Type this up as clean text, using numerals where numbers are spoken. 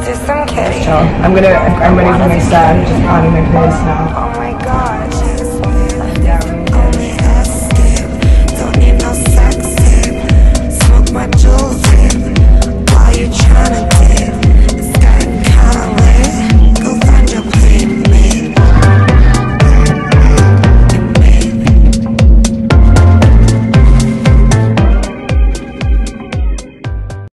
Just some kidding. So I'm ready for my set. Just planning my place now.